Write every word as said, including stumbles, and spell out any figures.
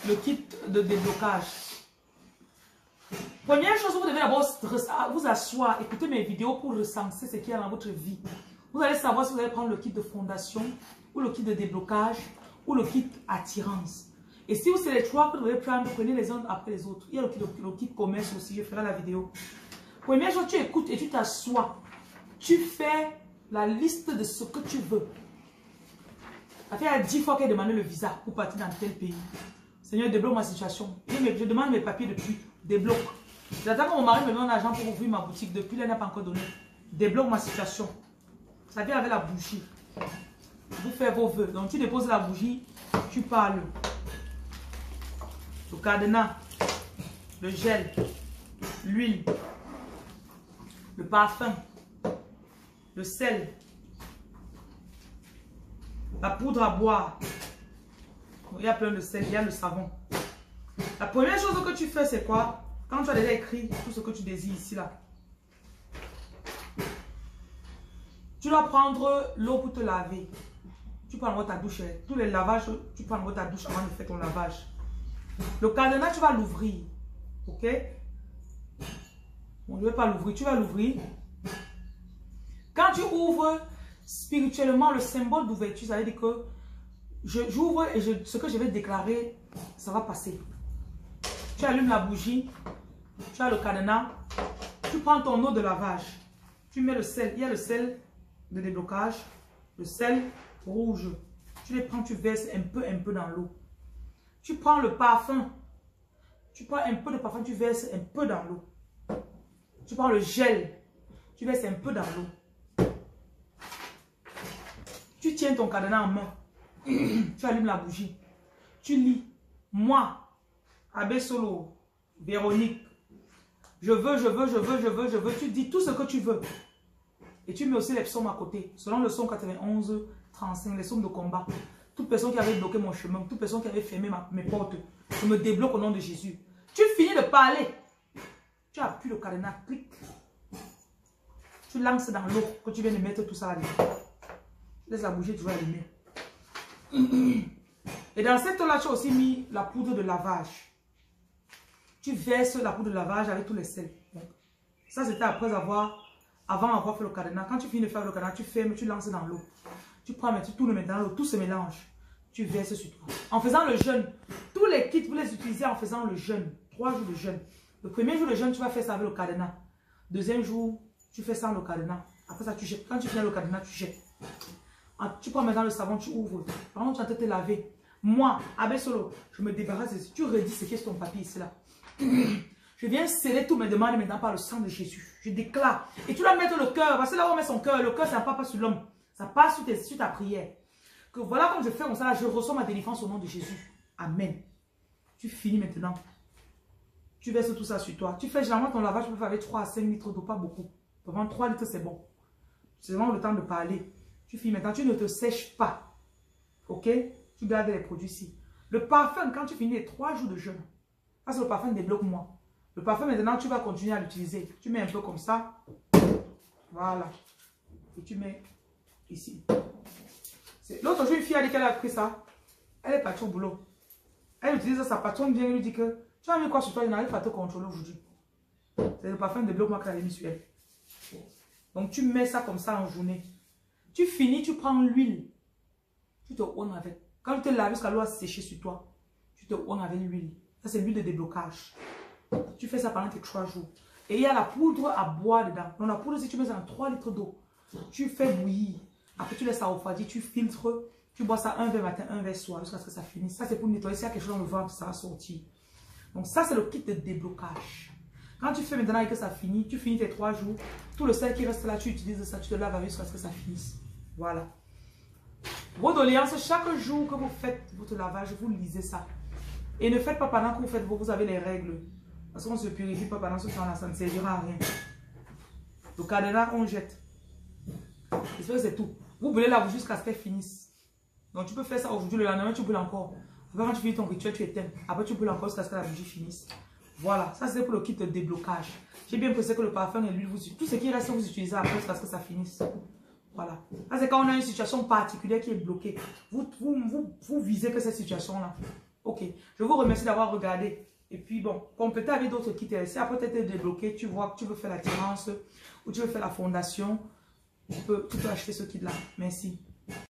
le kit de déblocage. Première chose, vous devez d'abord vous asseoir, écouter mes vidéos pour recenser ce qu'il y a dans votre vie. Vous allez savoir si vous allez prendre le kit de fondation, ou le kit de déblocage, ou le kit attirance. Et si c'est les trois que vous devez prendre, prenez les uns après les autres. Il y a le kit, le, le kit commerce aussi, je ferai la vidéo. Première chose, tu écoutes et tu t'assois. Tu fais la liste de ce que tu veux. Ça fait dix fois qu'elle a demandé le visa pour partir dans tel pays. Seigneur, débloque ma situation. Je, me, je demande mes papiers depuis. Débloque. J'attends que mon mari me donne l'argent pour ouvrir ma boutique. Depuis, là, il n'a pas encore donné. Débloque ma situation. Ça vient avec la bougie. Vous faites vos vœux. Donc, tu déposes la bougie. Tu parles. Le cadenas. Le gel. L'huile. Le parfum. Le sel. La poudre à boire. Il y a plein de sel, il y a le savon. La première chose que tu fais, c'est quoi? Quand tu as déjà écrit tout ce que tu désires ici, là. Tu dois prendre l'eau pour te laver. Tu prends ta douche. Tous les lavages, tu prends ta douche avant de faire ton lavage. Le cadenas, tu vas l'ouvrir. Ok? Bon, je ne vais pas l'ouvrir. Tu vas l'ouvrir. Quand tu ouvres spirituellement le symbole d'ouverture, ça veut dire que j'ouvre et je, ce que je vais déclarer, ça va passer. Tu allumes la bougie, tu as le cadenas, tu prends ton eau de lavage, tu mets le sel, il y a le sel de déblocage, le sel rouge. Tu les prends, tu verses un peu, un peu dans l'eau. Tu prends le parfum, tu prends un peu de parfum, tu verses un peu dans l'eau. Tu prends le gel, tu verses un peu dans l'eau. Tu tiens ton cadenas en main. Tu allumes la bougie. Tu lis. Moi, Abbé Solo, Véronique, je veux, je veux, je veux, je veux, je veux. Tu dis tout ce que tu veux. Et tu mets aussi les psaumes à côté. Selon le psaume quatre-vingt-onze, trente-cinq, les psaumes de combat. Toute personne qui avait bloqué mon chemin, toute personne qui avait fermé ma, mes portes, je me débloque au nom de Jésus. Tu finis de parler. Tu appuies le cadenas, clic. Tu lances dans l'eau que tu viens de mettre tout ça là-dedans. Laisse la bougie toujours allumée. Et dans cette eau-là, tu as aussi mis la poudre de lavage. Tu verses la poudre de lavage avec tous les sels. Donc, ça, c'était après avoir, avant avoir fait le cadenas. Quand tu finis de faire le cadenas, tu fermes, tu lances dans l'eau. Tu prends, tu tournes maintenant l'eau, tout se mélange. Tu verses sur toi. En faisant le jeûne, tous les kits, vous les utilisez en faisant le jeûne. Trois jours de jeûne. Le premier jour de jeûne, tu vas faire ça avec le cadenas. Deuxième jour, tu fais sans le cadenas. Après ça, tu jettes. Quand tu finis le cadenas, tu jettes. Tu prends maintenant le savon, tu ouvres. Par contre, tu es en train de te laver. Moi, Abbé Solo, je me débarrasse de ça. Tu redis ce qui est ton papier ici là. Je viens sceller toutes mes demandes maintenant par le sang de Jésus. Je déclare. Et tu dois mettre le cœur. Parce que là où on met son cœur, le cœur, ça ne passe pas sur l'homme. Ça passe sur, tes, sur ta prière. Que voilà, comme je fais comme ça, là, je reçois ma délivrance au nom de Jésus. Amen. Tu finis maintenant. Tu verses tout ça sur toi. Tu fais généralement ton lavage, tu peux faire avec trois à cinq litres d'eau, pas beaucoup. Pour prendre trois litres, c'est bon. C'est vraiment le temps de parler. Tu finis maintenant, tu ne te sèches pas. Ok? Tu gardes les produits ici. Le parfum, quand tu finis les trois jours de jeûne, parce que le parfum débloque-moi. Le parfum, maintenant, tu vas continuer à l'utiliser. Tu mets un peu comme ça. Voilà. Et tu mets ici. L'autre jour, une fille a dit qu'elle a pris ça. Elle est partie au boulot. Elle utilise sa patronne vient lui dit que tu as mis quoi sur toi, je n'arrive pas à te contrôler aujourd'hui. C'est le parfum débloque-moi qu'elle a mis sur elle. Donc, tu mets ça comme ça en journée. Tu finis, tu prends l'huile. Tu te onnes avec. Quand tu te laves jusqu'à l'eau a séché sur toi, tu te onnes avec l'huile. Ça, c'est l'huile de déblocage. Tu fais ça pendant tes trois jours. Et il y a la poudre à boire dedans. Donc, la poudre, si tu mets dans trois litres d'eau, tu fais bouillir. Après, tu laisses ça refroidir, tu filtres. Tu bois ça un verre matin, un verre soir, jusqu'à ce que ça finisse. Ça, c'est pour nettoyer. S'il y a quelque chose dans le ventre, ça va sortir. Donc, ça, c'est le kit de déblocage. Quand tu fais maintenant et que ça finit, tu finis tes trois jours. Tout le sel qui reste là, tu utilises ça, tu te laves avec jusqu'à ce que ça finisse. Voilà. Vos doléances, chaque jour que vous faites votre lavage, vous lisez ça. Et ne faites pas pendant que vous faites, vous avez les règles. Parce qu'on ne se purifie pas pendant ce temps-là, ça ne servira à rien. Le cadenas, on jette. Et c'est tout. Vous brûlez la bougie jusqu'à ce qu'elle finisse. Donc tu peux faire ça aujourd'hui, le lendemain, tu brûles encore. Après, quand tu finis ton rituel, tu éteins. Après, tu brûles encore jusqu'à ce que la bougie finisse. Voilà, ça c'est pour le kit de déblocage. J'ai bien pensé que le parfum et l'huile, tout ce qui reste, vous utilisez après jusqu'à ce que ça finisse. Voilà. Ça c'est quand on a une situation particulière qui est bloquée. Vous, vous, vous, vous visez que cette situation-là. Ok, je vous remercie d'avoir regardé. Et puis bon, complétez avec d'autres kits. Si après tu es débloqué, tu vois que tu veux faire l'attirance ou tu veux faire la fondation, tu peux, tu peux acheter ce kit-là. Merci.